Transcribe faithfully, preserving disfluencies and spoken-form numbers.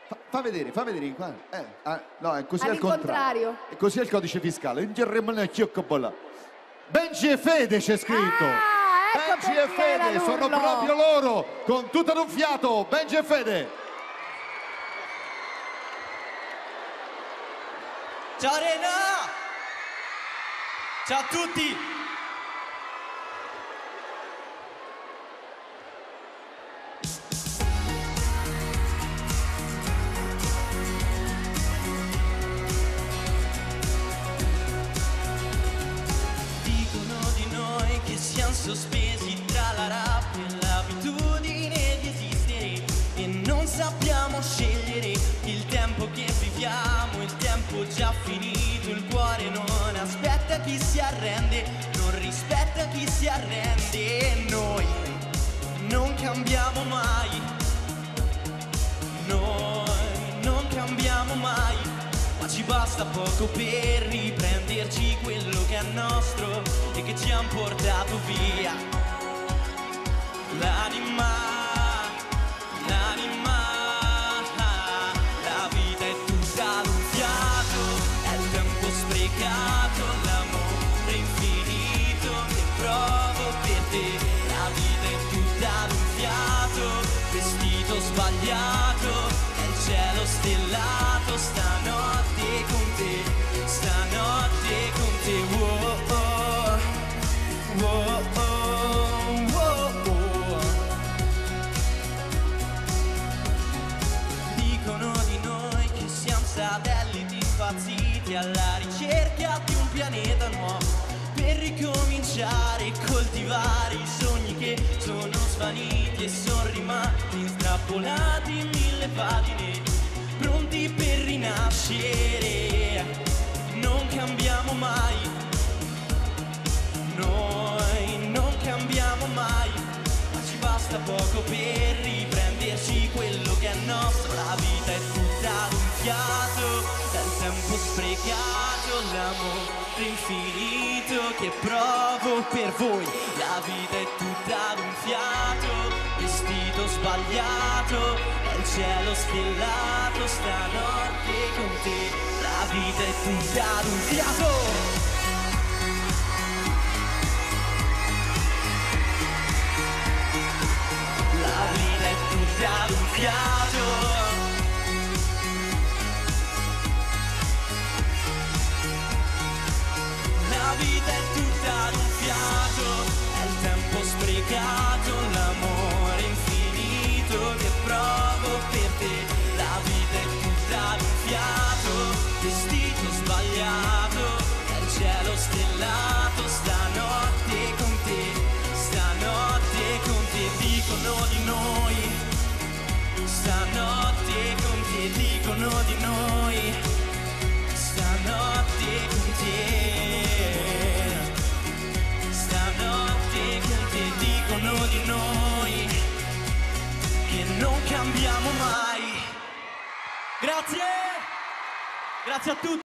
Fa, fa vedere, fa vedere qua. Eh, ah, no, è così al contrario. È così è il codice fiscale. Benji e Fede c'è scritto. Ah, ecco Benji e Fede sono proprio loro, con tutto ad un fiato. Benji e Fede. Ciao Rena! Ciao a tutti! Dicono di noi che siamo sospesi tra la rabbia e l'abitudine di esistere e non sappiamo scegliere il tempo che viviamo, il tempo già finito, il cuore non aspetta chi si arrende, non rispetta chi si arrende e noi non cambiamo mai, noi non cambiamo mai, ma ci basta poco per riprenderci quello che è nostro e che ci han portato via l'anima, l'anima. L'amore infinito che provo per te, la vita è tutta ad un fiato, vestito sbagliato, è il cielo stellato, stanotte con te, stanotte con te, wow, oh, wow, oh, wow, oh. Dicono di noi che siamo satelliti impazziti alla ricerca di un pianeta nuovo per ricominciare e coltivare i sogni che sono svaniti e sono rimasti intrappolati in mille pagine pronti per rinascere. Non cambiamo mai, noi non cambiamo mai, ma ci basta poco per riprenderci quello che è nostro. La vita è tutta ad un fiato, dal tempo sprecato, l'amore infinito che provo per voi. La vita è tutta ad un fiato, vestito sbagliato, è il cielo stellato, stanotte con te. La vita è tutta ad un fiato. La vita è tutta ad un fiato. La vita è tutta ad un fiato, è il tempo sprecato, l'amore infinito che provo per te. La vita è tutta ad un fiato, vestito sbagliato, è il cielo stellato, stanotte con te, stanotte con te. Dicono di noi, stanotte con te, dicono di noi, stanotte con te. Dicono di noi che non cambiamo mai. Grazie, grazie a tutti.